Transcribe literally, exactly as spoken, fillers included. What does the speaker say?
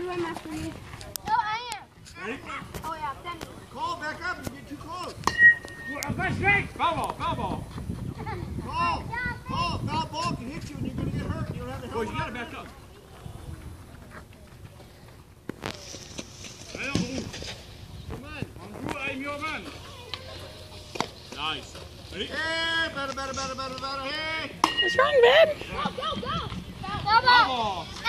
run after me. No, I am. Ready? Oh, yeah, then. Call, back up, you get too close. Go straight. Foul ball, foul ball. Call, call, foul ball can hit you and you're going to get hurt. You don't have the help. Boys, you got to back up. Come on. Andrew, I'm your man. Nice. Ready? Hey, better, better, better, better, better. Hey. What's wrong, Ben? Go, go, go. Foul Foul ball. ball.